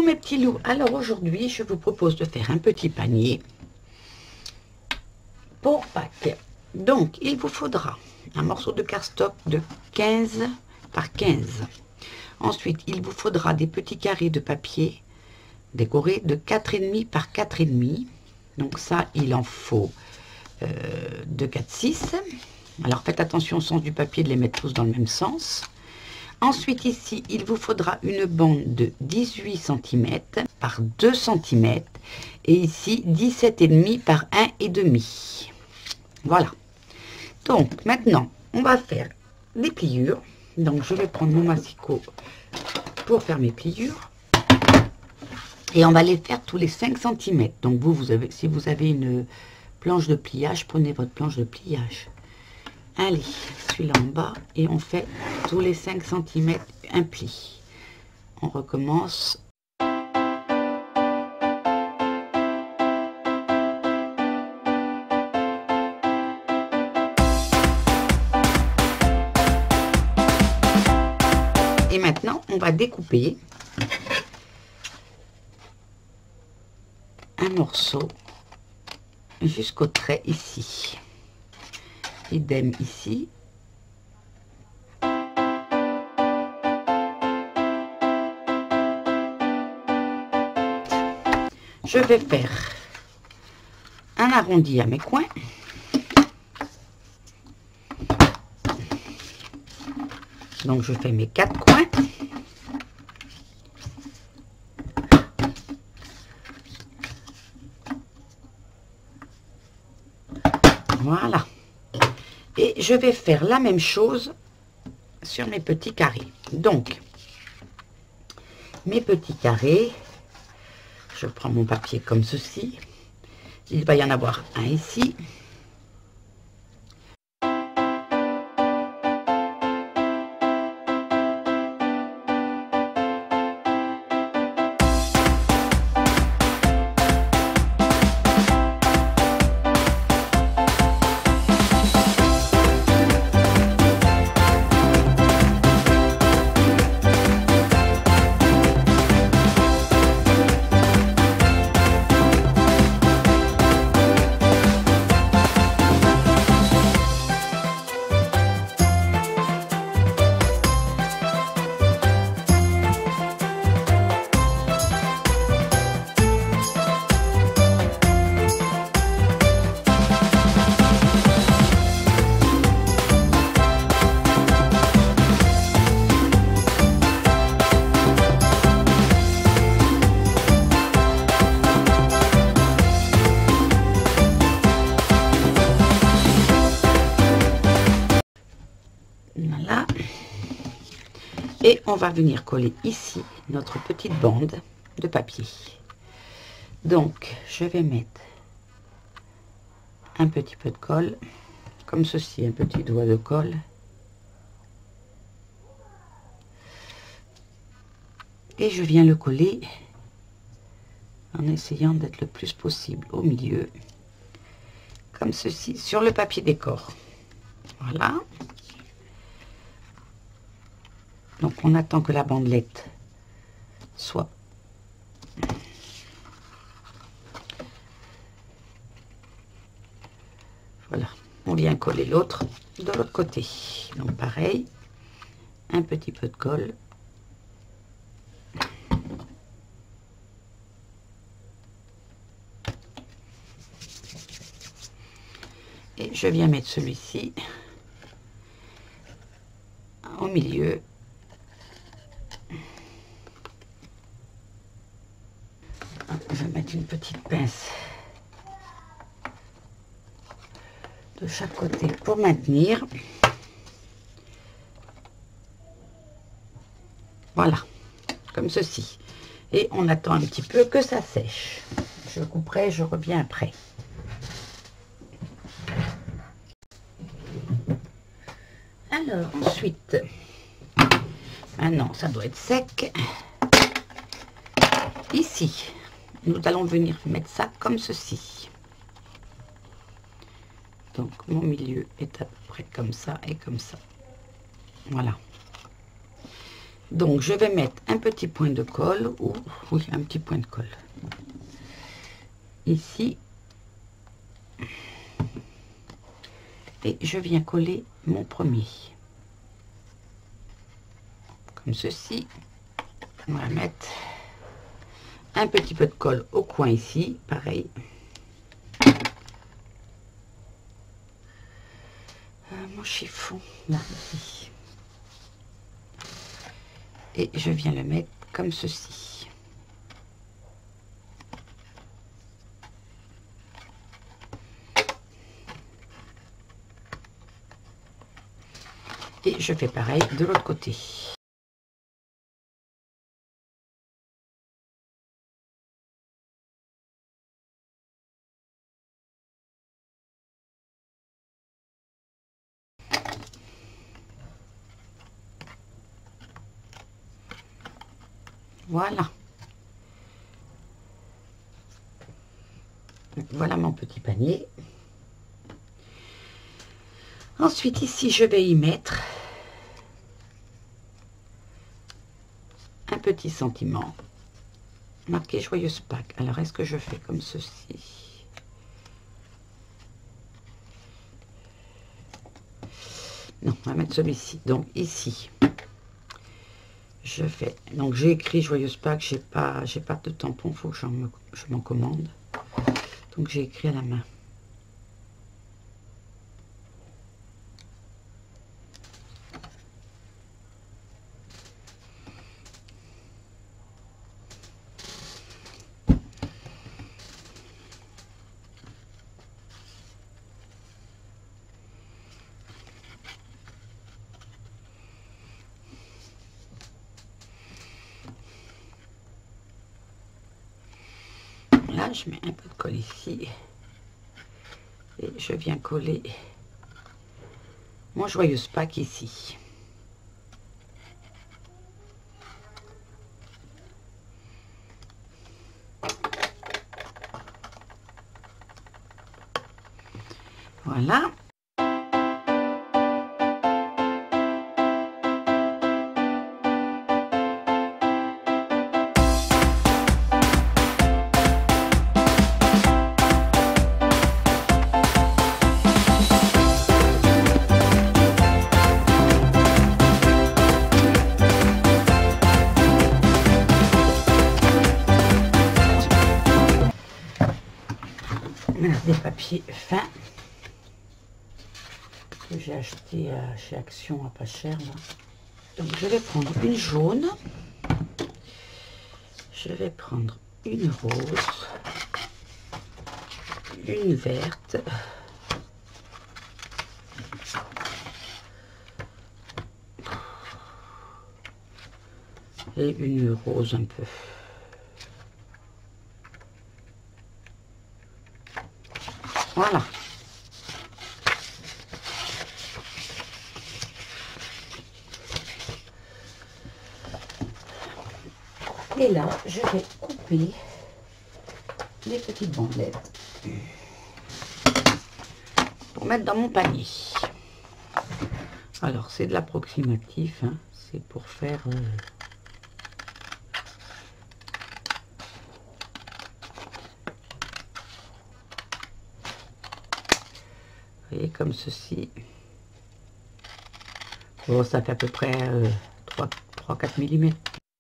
Coucou mes petits loups, alors aujourd'hui je vous propose de faire un petit panier pour Pâques. Donc il vous faudra un morceau de cardstock de 15 par 15. Ensuite il vous faudra des petits carrés de papier décorés de 4,5 par 4,5. Donc ça il en faut de 4-6. Alors faites attention au sens du papier, de les mettre tous dans le même sens. Ensuite ici il vous faudra une bande de 18 cm par 2 cm et ici 17,5 par 1,5. Voilà. Donc maintenant on va faire des pliures. Donc je vais prendre mon massicot pour faire mes pliures et on va les faire tous les 5 cm. Donc si vous avez une planche de pliage, prenez votre planche de pliage. Allez, celui-là en bas et on fait tous les 5 cm un pli. On recommence. Et maintenant, on va découper un morceau jusqu'au trait ici. Idem ici. Je vais faire un arrondi à mes coins. Donc je fais mes 4 coins. Voilà. Et je vais faire la même chose sur mes petits carrés. Donc, mes petits carrés, je prends mon papier comme ceci. Il va y en avoir un ici. Voilà. Et on va venir coller ici notre petite bande de papier. Donc, je vais mettre un petit peu de colle, comme ceci, un petit doigt de colle. Et je viens le coller en essayant d'être le plus possible au milieu, comme ceci, sur le papier décor. Voilà. Donc on attend que la bandelette soit voilà, on vient coller l'autre de l'autre côté. Donc pareil, un petit peu de colle. Et je viens mettre celui-ci au milieu. Je vais mettre une petite pince de chaque côté pour maintenir. Voilà, comme ceci. Et on attend un petit peu que ça sèche. Je couperai, je reviens après. Alors ensuite, maintenant ça doit être sec. Ici, nous allons venir mettre ça comme ceci. Donc mon milieu est à peu près comme ça et comme ça. Voilà. Donc je vais mettre un petit point de colle, ou oui, un petit point de colle ici, et je viens coller mon premier comme ceci. On va mettre un petit peu de colle au coin ici, pareil. Mon chiffon là, ici. Et je viens le mettre comme ceci. Et je fais pareil de l'autre côté. Voilà. Voilà mon petit panier. Ensuite, ici, je vais y mettre un petit sentiment marqué Joyeuse Pâques. Alors, est-ce que je fais comme ceci? Non, on va mettre celui-ci. Donc, ici, je fais. Donc, j'ai écrit Joyeuse Pâques. J'ai pas de tampon. Il faut que je m'en commande. Donc, j'ai écrit à la main. Là, je mets un peu de colle ici et je viens coller mon Joyeuse Pâques ici. Voilà. Des papiers fins que j'ai acheté chez Action à pas cher là. Donc je vais prendre une jaune, je vais prendre une rose, une verte, et une rose un peu. Voilà. Et là, je vais couper les petites bandelettes pour mettre dans mon panier. Alors, c'est de l'approximatif, hein. C'est pour faire... Vous voyez, comme ceci. Bon, ça fait à peu près 3-4 mm.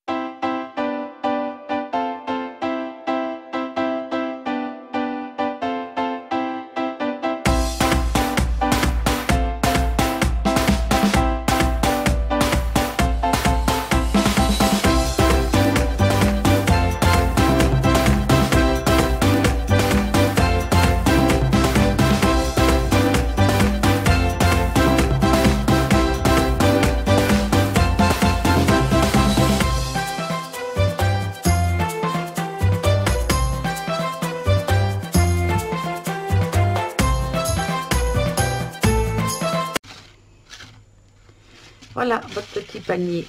Voilà votre petit panier.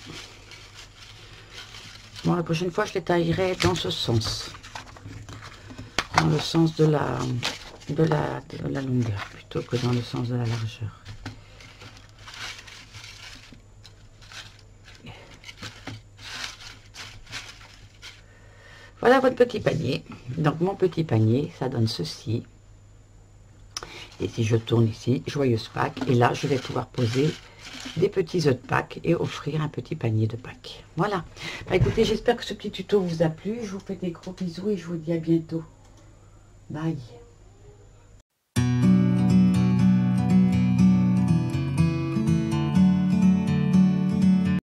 Bon, la prochaine fois, je les taillerai dans ce sens. Dans le sens de la longueur, plutôt que dans le sens de la largeur. Voilà votre petit panier. Donc mon petit panier, ça donne ceci. Et si je tourne ici, joyeuse Pâques. Et là, je vais pouvoir poser des petits œufs de Pâques et offrir un petit panier de Pâques. Voilà. Bah, écoutez, j'espère que ce petit tuto vous a plu. Je vous fais des gros bisous et je vous dis à bientôt. Bye.